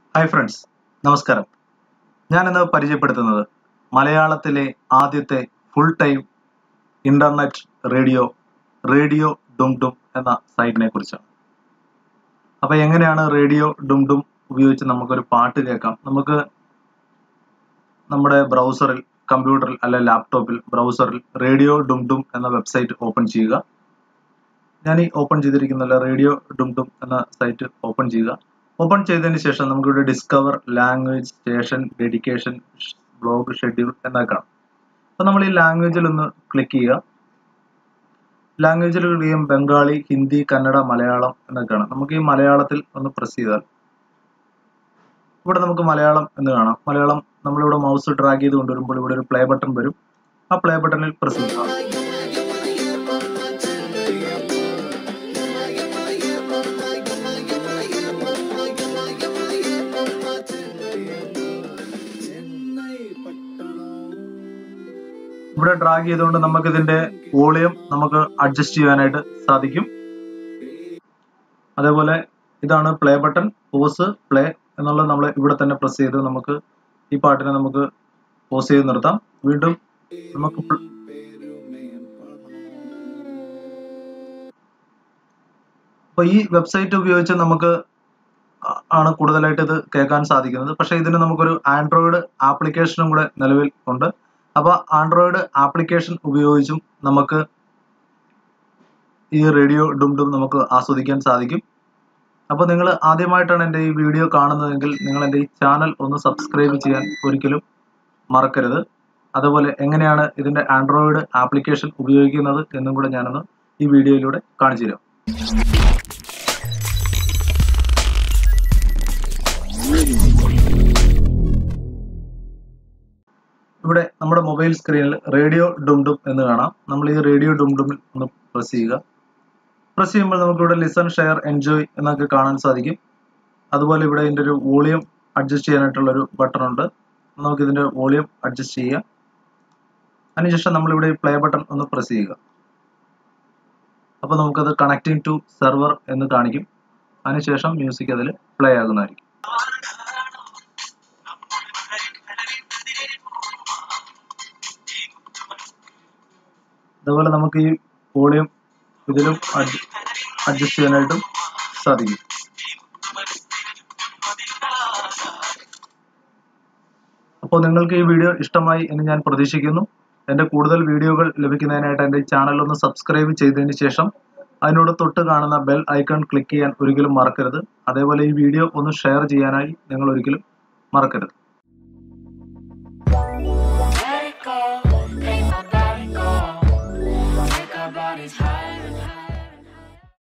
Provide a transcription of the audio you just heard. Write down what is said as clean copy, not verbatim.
Hi friends, നമസ്കാരം. ഞാൻ ഇന്ന് പരിചയപ്പെടുത്തുന്നത് മലയാളത്തിലെ ആദ്യത്തെ ഫുൾ ടൈം ഇന്റർനെറ്റ് റേഡിയോ ഡും ഡും എന്ന സൈറ്റിനെ കുറിച്ചാണ്. അപ്പോൾ എങ്ങനെയാണ് റേഡിയോ ഡും ഡും ഉപയോഗിച്ച് നമുക്കൊരു പാട്ട് കേൾക്കാം? നമുക്ക് നമ്മുടെ ബ്രൗസറിൽ, കമ്പ്യൂട്ടറിൽ അല്ലെ ലാപ്ടോപ്പിൽ ബ്രൗസറിൽ റേഡിയോ ഡും ഡും എന്ന വെബ്സൈറ്റ് ഓപ്പൺ ചെയ്യുക. ഞാൻ ഈ ഓപ്പൺ ചെയ്തിരിക്കുന്ന റേഡിയോ ഡും ഡും എന്ന സൈറ്റ് ഓപ്പൺ ചെയ്യുക. ഓപ്പൺ ചെയ്തതിന് ശേഷം നമുക്കിവിടെ discover, language, station, dedication, blog, schedule എന്നൊക്കെ കാണാം. അപ്പോൾ നമ്മൾ ഈ ലാംഗ്വേജിൽ ഒന്ന് ക്ലിക്ക് ചെയ്യുക. ലാംഗ്വേജിൽ ക്ലിക്ക് ചെയ്യുമ്പോൾ ബംഗാളി, ഹിന്ദി, കന്നഡ, മലയാളം എന്നൊക്കെ കാണാം. നമുക്ക് ഈ മലയാളത്തിൽ ഒന്ന് പ്രസ് ചെയ്താൽ ഇവിടെ നമുക്ക് മലയാളം എന്ന് കാണാം. മലയാളം നമ്മളിവിടെ മൗസ് ഡ്രാഗ് ചെയ്ത് കൊണ്ടുവരുമ്പോൾ ഇവിടെ ഒരു പ്ലേ ബട്ടൺ വരും. ആ പ്ലേ ബട്ടണിൽ പ്രസ് ചെയ്യുക. ഇവിടെ ഡ്രാഗ് ചെയ്തുകൊണ്ട് നമുക്ക് ഇതിന്റെ വോളിയം നമുക്ക് അഡ്ജസ്റ്റ് ചെയ്യാനായിട്ട് സാധിക്കും. അതേപോലെ ഇതാണ് പ്ലേ ബട്ടൺ, പോസ്, പ്ലേ എന്നുള്ളത് നമ്മൾ ഇവിടെ തന്നെ പ്രസ് ചെയ്ത് നമുക്ക് ഈ പാട്ടിനെ നമുക്ക് പോസ് ചെയ്ത് നിർത്താം. വീണ്ടും നമുക്ക് അപ്പൊ ഈ വെബ്സൈറ്റ് ഉപയോഗിച്ച് നമുക്ക് ആണ് കൂടുതലായിട്ട് ഇത് കേൾക്കാൻ സാധിക്കുന്നത്. പക്ഷെ ഇതിന് നമുക്കൊരു ആൻഡ്രോയിഡ് ആപ്ലിക്കേഷനും കൂടെ നിലവിൽ ഉണ്ട്. അപ്പോൾ ആൻഡ്രോയിഡ് ആപ്ലിക്കേഷൻ ഉപയോഗിച്ചും നമുക്ക് ഈ റേഡിയോ ഡും ഡും നമുക്ക് ആസ്വദിക്കാൻ സാധിക്കും. അപ്പോൾ നിങ്ങൾ ആദ്യമായിട്ടാണ് എൻ്റെ ഈ വീഡിയോ കാണുന്നതെങ്കിൽ നിങ്ങൾ എൻ്റെ ഈ ചാനൽ ഒന്ന് സബ്സ്ക്രൈബ് ചെയ്യാൻ ഒരിക്കലും മറക്കരുത്. അതുപോലെ എങ്ങനെയാണ് ഇതിൻ്റെ ആൻഡ്രോയിഡ് ആപ്ലിക്കേഷൻ ഉപയോഗിക്കുന്നത് എന്നും കൂടെ ഞാനൊന്ന് ഈ വീഡിയോയിലൂടെ കാണിച്ചു തരാം. ഇവിടെ നമ്മുടെ മൊബൈൽ സ്ക്രീനിൽ റേഡിയോ ഡും ഡും എന്ന് കാണാം. നമ്മൾ ഈ റേഡിയോ ഡും ഡുമിൽ ഒന്ന് പ്രസ് ചെയ്യുക. പ്രസ് ചെയ്യുമ്പോൾ നമുക്കിവിടെ ലിസൺ, ഷെയർ, എൻജോയ് എന്നൊക്കെ കാണാൻ സാധിക്കും. അതുപോലെ ഇവിടെ ഇതിൻ്റെ ഒരു വോളിയം അഡ്ജസ്റ്റ് ചെയ്യാനായിട്ടുള്ളൊരു ബട്ടൺ ഉണ്ട്. നമുക്കിതിൻ്റെ വോളിയം അഡ്ജസ്റ്റ് ചെയ്യാം. അതിനുശേഷം നമ്മളിവിടെ ഈ പ്ലേ ബട്ടൺ ഒന്ന് പ്രസ് ചെയ്യുക. അപ്പോൾ നമുക്കത് കണക്റ്റിംഗ് ടു സെർവർ എന്ന് കാണിക്കും. അതിനുശേഷം മ്യൂസിക് അതിൽ പ്ലേ ആകുന്നതായിരിക്കും. അതുപോലെ നമുക്ക് ഈ വോളിയം ഇതിലും അഡ്ജസ്റ്റ് ചെയ്യാനായിട്ടും സാധിക്കും. അപ്പോൾ നിങ്ങൾക്ക് ഈ വീഡിയോ ഇഷ്ടമായി എന്ന് ഞാൻ പ്രതീക്ഷിക്കുന്നു. എൻ്റെ കൂടുതൽ വീഡിയോകൾ ലഭിക്കുന്നതിനായിട്ട് എൻ്റെ ചാനൽ ഒന്ന് സബ്സ്ക്രൈബ് ചെയ്തതിന് ശേഷം അതിനോട് തൊട്ട് കാണുന്ന ബെൽ ഐക്കൺ ക്ലിക്ക് ചെയ്യാൻ ഒരിക്കലും മറക്കരുത്. അതേപോലെ ഈ വീഡിയോ ഒന്ന് ഷെയർ ചെയ്യാനായി നിങ്ങൾ ഒരിക്കലും മറക്കരുത്.